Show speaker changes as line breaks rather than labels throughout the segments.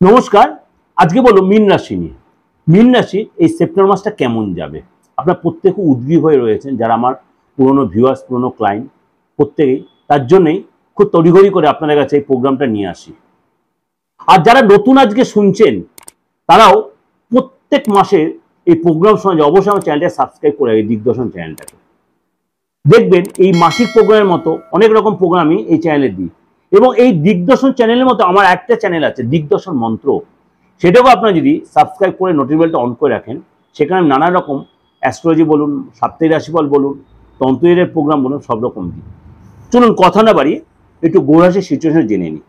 নমস্কার। আজকে বলবো মীন রাশি নিয়ে। মীন রাশি এই সেপ্টেম্বর মাসটা কেমন যাবে। আপনারা প্রত্যেকে উদ্গ্রীব হয়ে রয়েছেন, যারা আমার পুরনো ভিউয়ার্স, পুরনো ক্লায়েন্ট, প্রত্যেকেই। তার জন্যই খুব তড়িঘড়ি করে আপনাদের কাছে এই প্রোগ্রামটা নিয়ে আসি। আর যারা নতুন আজকে শুনছেন, তারাও প্রত্যেক মাসে এই প্রোগ্রাম শোনা অবশ্যই আমার চ্যানেলটা সাবস্ক্রাইব করে এই দিগদর্শন চ্যানেলটাকে। দেখবেন এই মাসিক প্রোগ্রামের মতো অনেক রকম প্রোগ্রামই এই চ্যানেলে দিই। এবং এই দিগদর্শন চ্যানেলের মতো আমার একটা চ্যানেল আছে, দিগদর্শন মন্ত্র। সেটাকেও আপনারা যদি সাবস্ক্রাইব করে নোটিফিকেশনটা অন করে রাখেন, সেখানে নানা রকম অ্যাস্ট্রোলজি বলুন, সাপ্তাহিক রাশিফল বলুন, তন্ত্রের প্রোগ্রাম বলুন, সব রকম দিই। চলুন কথা না বাড়িয়ে একটু গৌরাশির সিচুয়েশন জেনে নিই।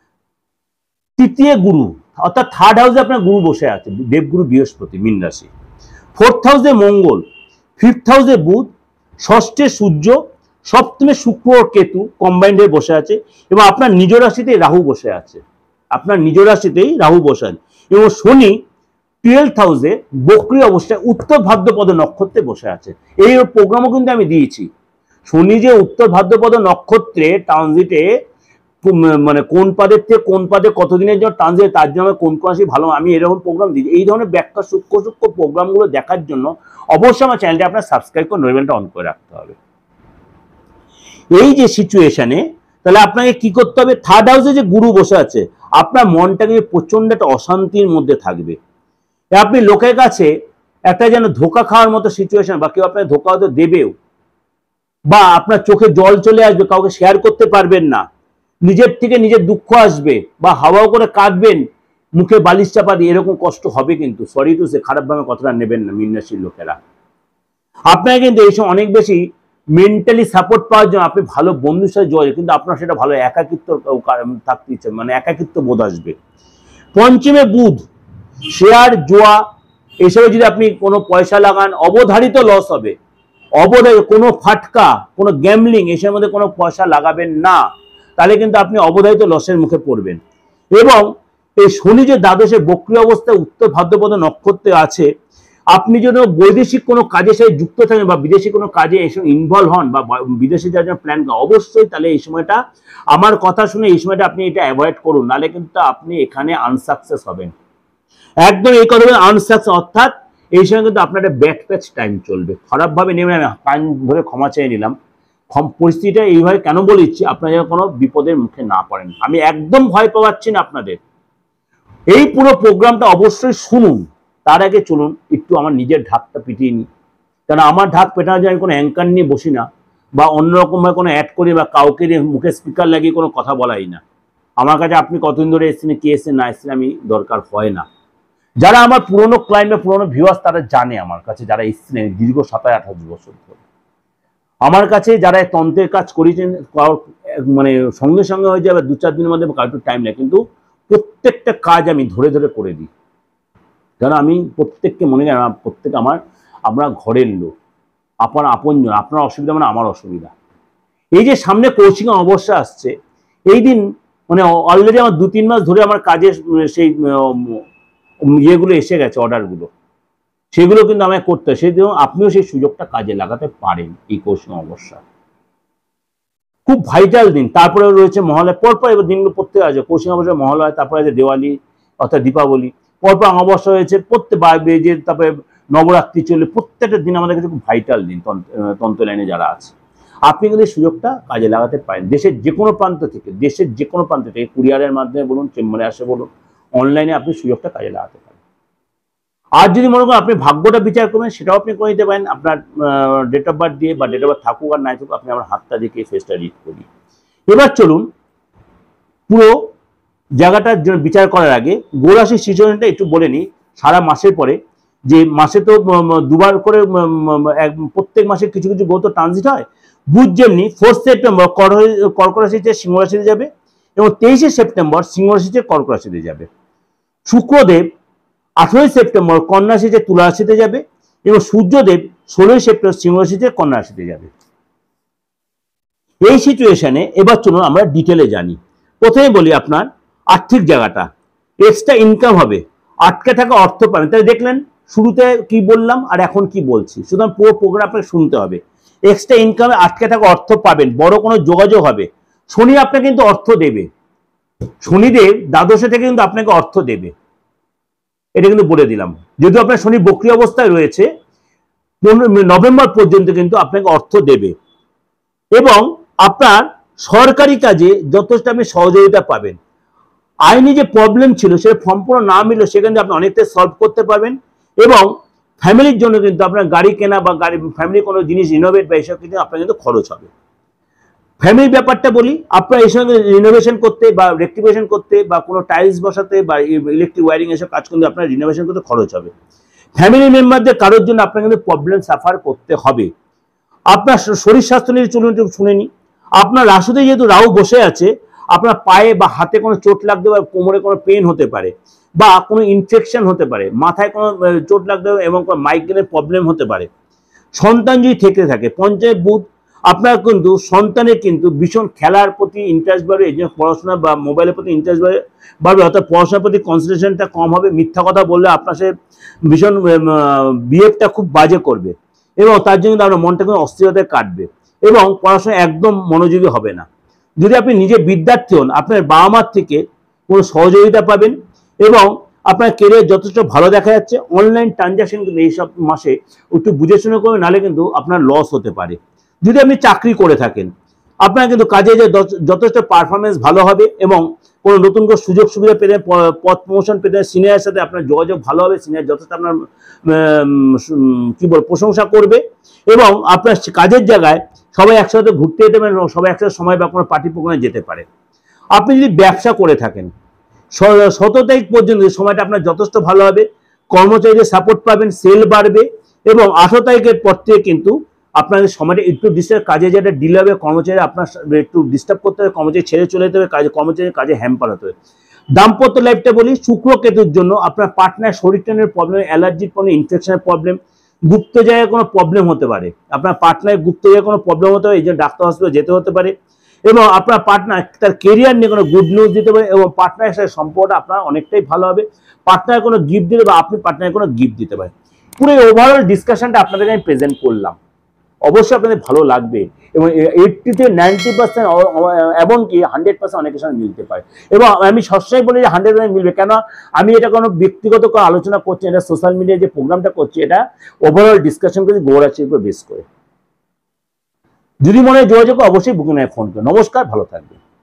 তৃতীয় গুরু অর্থাৎ থার্ড হাউসে আপনার গুরু বসে আছে, দেবগুরু বৃহস্পতি, মীন রাশি। ফোর্থ হাউসে মঙ্গল, ফিফথ হাউসে বুধ, ষষ্ঠে সূর্য, সপ্তমে শুক্র ও কেতু কম্বাইন্ড হয়ে বসে আছে। এবং আপনার নিজ রাশিতেই রাহু বসে আছে, আপনার নিজ রাশিতেই রাহু বসে আছে। এবং শনি 12th হাউসে বক্রী অবস্থায় উত্তর ভাদ্রপদ নক্ষত্রে বসে আছে। এই প্রোগ্রামও কিন্তু আমি দিয়েছি। শনি যে উত্তর ভাদ্রপদ নক্ষত্রে ট্রানজিটে, মানে কোন পাদের থেকে কোন পাদে কতদিনের জন্য ট্রানজিট, তার জন্য কোন রাশি ভালো, আমি এরকম প্রোগ্রাম দিই। এই ধরনের ব্যাখ্যা সূক্ষ্ম সূক্ষ্ম প্রোগ্রামগুলো দেখার জন্য অবশ্যই আমার চ্যানেলটা আপনার সাবস্ক্রাইব করে নোটিফিকেশনটা অন করে রাখতে হবে। এই যে সিচুয়েশনে তাহলে আপনাকে কি করতে হবে, থার্ড হাউসে যে গুরু বসে আছে, আপনার মনটাকে প্রচন্ড একটা অশান্তির মধ্যে থাকবে। আপনি লোকের কাছে একটা যেন ধোকা খাওয়ার মতো সিচুয়েশন, বা কেউ আপনাকে ধোকা হয়তো দেবেও, বা আপনার চোখে জল চলে আসবে, কাউকে শেয়ার করতে পারবেন না, নিজের থেকে নিজের দুঃখ আসবে, বা হাওয়াও করে কাঁদবেন, মুখে বালিশ চাপা দিয়ে, এরকম কষ্ট হবে। কিন্তু সরি টু সে, খারাপভাবে কথাটা নেবেন না মীন রাশির লোকেরা। আপনাকে কিন্তু এই সময় অনেক বেশি মেন্টালি সাপোর্ট পাওয়ার জন্য আপনি ভালো বন্ধুর সাথে যোগাযোগ, কিন্তু আপনার সেটা ভালো একাকিত্ব থাকতে ইচ্ছে, মানে একাকিত্ব বোধ আসবে। পঞ্চমে বুধ, শেয়ার, জুয়া এসবে যদি আপনি কোনো পয়সা লাগান, অবধারিত লস হবে। অবধারিত কোনো ফাটকা, কোনো গ্যামলিং এসবের মধ্যে কোনো পয়সা লাগাবেন না, তাহলে কিন্তু আপনি অবধারিত লসের মুখে পড়বেন। এবং এই শনি যে দ্বাদশে বক্রী অবস্থায় উত্তর ভাদ্রপদ নক্ষত্রে আছে, আপনি যদি বৈদেশিক কোনো কাজের সাথে যুক্ত থাকেন, বা বিদেশি কোনো কাজে এসে ইনভলভ হন, বা বিদেশে যাওয়ার জন্য প্ল্যান করেন, অবশ্যই তাহলে এই সময়টা, আমার কথা শুনে এই সময়টা আপনি এটা অ্যাভয়েড করুন, নাহলে কিন্তু আপনি এখানে আনসাকসেস হবেন। একদম এই কথা আনসাকসেস, অর্থাৎ এই সময় কিন্তু আপনার একটা ব্যাক প্যাচ টাইম চলবে। খারাপভাবে নেবেন, আমি কান ধরে ক্ষমা চেয়ে নিলাম। পরিস্থিতিটা এইভাবে কেন বলেছি, আপনারা যেন কোনো বিপদের মুখে না পড়েন। আমি একদম ভয় পাওয়াচ্ছি না আপনাদের। এই পুরো প্রোগ্রামটা অবশ্যই শুনুন। তার আগে চলুন একটু আমার নিজের ঢাকটা পিটিয়ে নিই। কারণ আমার ঢাক পেটানোর জন্য আমি কোনো অ্যাঙ্কার নিয়ে বসি না, বা অন্যরকমভাবে কোনো অ্যাড করি, বা কাউকে মুখে স্পিকার লাগিয়ে কোনো কথা বলাই না। আমার কাছে আপনি কতদিন ধরে এসেছেন, কি এসেছেন না এসেছেন, আমি দরকার হয় না। যারা আমার পুরনো ক্লায়েন্ট বা পুরনো ভিউয়ার্স, তারা জানে আমার কাছে, যারা এসেছিলেন দীর্ঘ 27-28 বছর ধরে আমার কাছে, যারা তন্ত্রের কাজ করেছেন, মানে সঙ্গে সঙ্গে হয়ে যাবে 2-4 দিনের মধ্যে, একটু টাইম লাগে, কিন্তু প্রত্যেকটা কাজ আমি ধরে ধরে করে দিই। কারণ আমি প্রত্যেককে মনে করি প্রত্যেক আমরা ঘরের লোক, আপনার আপনজন। আপনার অসুবিধা মানে আমার অসুবিধা। এই যে সামনে কোচিং অবস্থা আসছে, এই দিন মানে অলরেডি আমার 2-3 মাস ধরে আমার কাজের সেই ইয়েগুলো এসে গেছে, অর্ডারগুলো, সেগুলো কিন্তু আমায় করতে হয়। সেই জন্য আপনিও সেই সুযোগটা কাজে লাগাতে পারেন। এই কোচিং অবস্থা খুব ভাইটাল দিন। তারপরে রয়েছে মহালয়া, পরপর এবার দিনগুলো প্রত্যেক আছে কোচিং অবস্থা, মহালয়া, তারপরে আছে দেওয়ালি অর্থাৎ দীপাবলি, পরপর অমাবস্যা হয়েছে, প্রত্যেক যে তারপরে নবরাত্রি চলে। প্রত্যেকটা দিন আমাদের কাছে খুব ভাইটাল দিন তন্ত্র লাইনে যারা আছে। আপনি কিন্তু এই সুযোগটা কাজে লাগাতে পারেন। দেশের যে কোনো প্রান্ত থেকে, কুরিয়ারের মাধ্যমে বলুন, চেম্বারে আসে বলুন, অনলাইনে আপনি সুযোগটা কাজে লাগাতে পারেন। আর যদি মনে করেন আপনি ভাগ্যটা বিচার করবেন, সেটাও আপনি করে দিতে পারেন আপনার ডেট অফ বার্থ দিয়ে, বা ডেট অফ বার্থ থাকুক আর নাই থাকুক, আপনি আমার হাতটা দেখে ফেসটা রিড করি। এবার চলুন পুরো জায়গাটার জন্য বিচার করার আগে গোরাশির সিচুয়েশনটা একটু বলে নিই। সারা মাসের পরে, যে মাসে তো দুবার করে প্রত্যেক মাসে কিছু কিছু গ্রহ ট্রানজিট হয়। বুধ যেমনি 4 সেপ্টেম্বর কর্ক রাশিতে সিংহ রাশিতে যাবে, এবং 23শে সেপ্টেম্বর সিংহ রাশিতে কর্ক রাশিতে যাবে। শুক্রদেব 18ই সেপ্টেম্বর কন্যা রাশিতে তুলা রাশিতে যাবে, এবং সূর্যদেব 16ই সেপ্টেম্বর সিংহ রাশিতে কন্যা রাশিতে যাবে। এই সিচুয়েশনে এবার চলুন আমরা ডিটেলে জানি। প্রথমে বলি আপনার আর্থিক জায়গাটা, এক্সট্রা ইনকাম হবে, আটকে থাকা অর্থ পাবেন। তাহলে দেখলেন শুরুতে কি বললাম আর এখন কি বলছি, সুতরাং পুরো প্রোগ্রাম আপনাকে শুনতে হবে। এক্সট্রা ইনকামে আটকে থাকা অর্থ পাবেন, বড় কোনো যোগাযোগ হবে। শনি আপনাকে কিন্তু অর্থ দেবে, শনিদেব দ্বাদশে থেকে কিন্তু আপনাকে অর্থ দেবে, এটা কিন্তু বলে দিলাম। যেহেতু আপনার শনি বক্রী অবস্থায় রয়েছে, নভেম্বর পর্যন্ত কিন্তু আপনাকে অর্থ দেবে এবং আপনার সরকারি কাজে যথেষ্ট আপনি সহযোগিতা পাবেন। আইনি যে প্রবলেম ছিল সেটা সম্পূর্ণ না মিললে সেখানে আপনি অনেকটাই সলভ করতে পারবেন এবং ফ্যামিলির জন্য কিন্তু আপনার গাড়ি কেনা বা গাড়ি ফ্যামিলির কোনো জিনিস রিনোভেট বা এসব কিছু আপনার কিন্তু খরচ হবে। ফ্যামিলির ব্যাপারটা বলি, আপনার এই সঙ্গে রিনোভেশন করতে বা রেক্টিফিকেশন করতে বা কোনো টাইলস বসাতে বা ইলেকট্রিক ওয়ারিং এসব কাজ করতে আপনার রিনোভেশন করতে খরচ হবে। ফ্যামিলি মেম্বারদের কারোর জন্য আপনার কিন্তু প্রবলেম সাফার করতে হবে। আপনার শরীর স্বাস্থ্য নিয়ে চলুন একটু শুনে নি। আপনার রাশিতে যেহেতু রাহু বসে আছে, আপনার পায়ে বা হাতে কোনো চোট লাগতে পারে, কোমরে কোনো পেন হতে পারে বা কোনো ইনফেকশন হতে পারে, মাথায় কোনো চোট লাগতে পারে এবং মাইগ্রেনের প্রবলেম হতে পারে। সন্তান যদি থেকে থাকে, পঞ্চমে বুধ, আপনার কিন্তু সন্তানের কিন্তু ভীষণ খেলার প্রতি ইন্টারেস্ট বাড়বে, এই জন্য পড়াশোনা বা মোবাইলের প্রতি ইন্টারেস্ট বাড়বে, অর্থাৎ পড়াশোনার প্রতি কনসেন্ট্রেশনটা কম হবে। মিথ্যা কথা বললে আপনার সে ভীষণ বিহেভটা খুব বাজে করবে এবং তার জন্য আপনার মনটা কিন্তু অস্থিরতায় কাটবে এবং পড়াশোনা একদম মনোযোগী হবে না। যদি আপনি নিজে বিদ্যার্থী হন, আপনার বাবা মার থেকে কোনো সহযোগিতা পাবেন এবং আপনার কেরিয়ার যথেষ্ট ভালো দেখা যাচ্ছে। অনলাইন ট্রানজাকশন কিন্তু এইসব মাসে একটু বুঝে শুনে করবেন, নাহলে কিন্তু আপনার লস হতে পারে। যদি আপনি চাকরি করে থাকেন, আপনার কিন্তু কাজে যে যথেষ্ট পারফরমেন্স ভালো হবে এবং কোনো নতুন করে সুযোগ সুবিধা পেতে, পদ প্রমোশন পেতে সিনিয়রের সাথে আপনার যোগাযোগ ভালো হবে, সিনিয়র যথেষ্ট আপনার কি বল প্রশংসা করবে এবং আপনার কাজের জায়গায় সবাই একসাথে ঘুরতে যেতে পারেন এবং সবাই একসাথে সময় বা কোনো পার্টি প্রোগ্রামে যেতে পারে। আপনি যদি ব্যবসা করে থাকেন, 17 তারিখ পর্যন্ত সময়টা আপনার যথেষ্ট ভালো হবে, কর্মচারীদের সাপোর্ট পাবেন, সেল বাড়বে এবং 18 তারিখের পর থেকে কিন্তু আপনাদের সময়টা একটু ডিস্টার্ব, কাজে যেটা ডিলে হবে, কর্মচারী আপনার একটু ডিস্টার্ব করতে হবে, কর্মচারী ছেড়ে চলে যেতে হবে, কর্মচারীর কাজে হ্যাম্পার হতে হবে। দাম্পত্য লাইফটা বলি, শুক্র কেতুর জন্য আপনার পার্টনার শরীর টানের প্রবলেম, অ্যালার্জির প্রবলেম, ইনফেকশনের প্রবলেম, গুপ্ত জায়গায় কোনো প্রবলেম হতে পারে, আপনার পার্টনারের গুপ্ত জায়গায় কোনো প্রবলেম হতে পারে, এই জন্য ডাক্তার হসপিটালে যেতে হতে পারে এবং আপনার পার্টনার তার কেরিয়ার নিয়ে কোনো গুড নিউজ দিতে পারে এবং পার্টনারের সাথে সম্পর্কটা আপনার অনেকটাই ভালো হবে। পার্টনার কোনো গিফট দিলে বা আপনি পার্টনারের কোনো গিফট দিতে পারেন। পুরো ওভারঅল ডিসকাশনটা আপনাদের আমি প্রেজেন্ট করলাম, অবশ্যই আপনাদের ভালো লাগবে এবং 80 থেকে 90% এমনকি 100% অনেকের সঙ্গে মিলতে পারে এবং আমি সবসময় বলি যে 100% মিলবে। কেন আমি এটা কোনো ব্যক্তিগত কোনো আলোচনা করছি, এটা সোশ্যাল মিডিয়ায় যে প্রোগ্রামটা করছি এটা ওভারঅল ডিসকাশন করে গৌরাচির উপর বেস করে। যদি মনে হয় যোগাযোগ অবশ্যই বুকিং ফোন করুন। নমস্কার, ভালো থাকবেন।